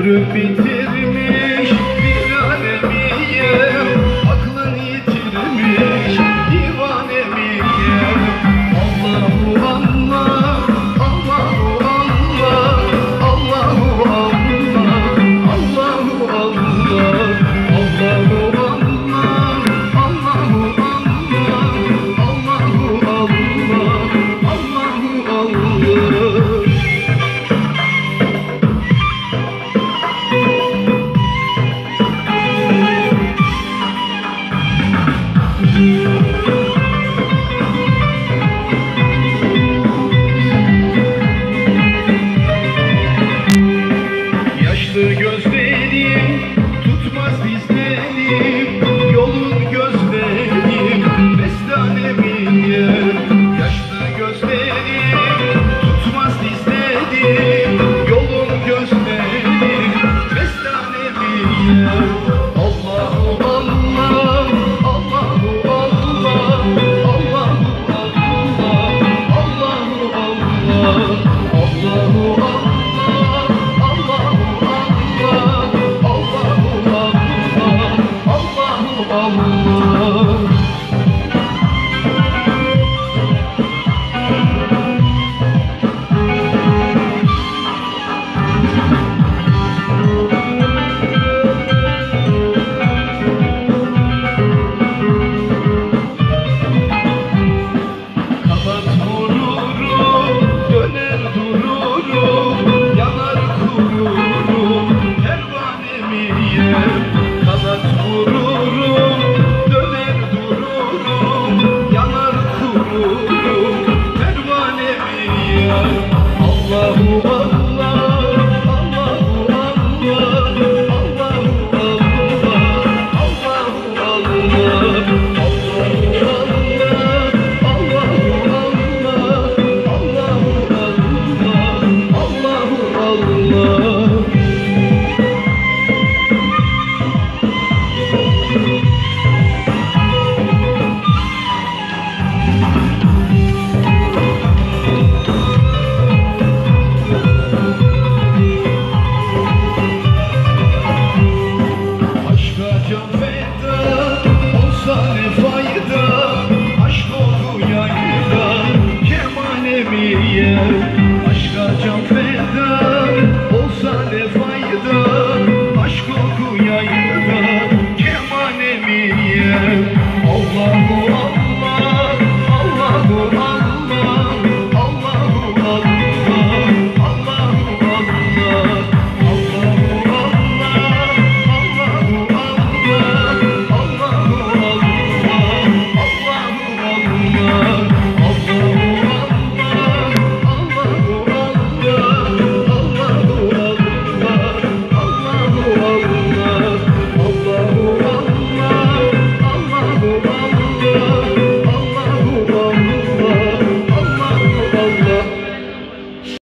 Ömrü bitirmiş virane miyim, aklını yitirmiş divane miyim? Allahu Allah, Allahu Allah, Allahu Allah, Allahu Allah, Allahu Allah, Allahu Allah, Allahu Allah, Allahu Allah. Yaşlı gözlerim tutmaz dizlerim, yolun gözlerim bestane miyim? Yaşlı gözlerim tutmaz dizlerim, yolun gözlerim bestane miyim? Allahu Allah, Allahu Allah, Allahu Allah, Allahu Allah, Allahu Allah. Kanat vururum, döner dururum, yanar kururum, pervane miyim? Allahu Allah.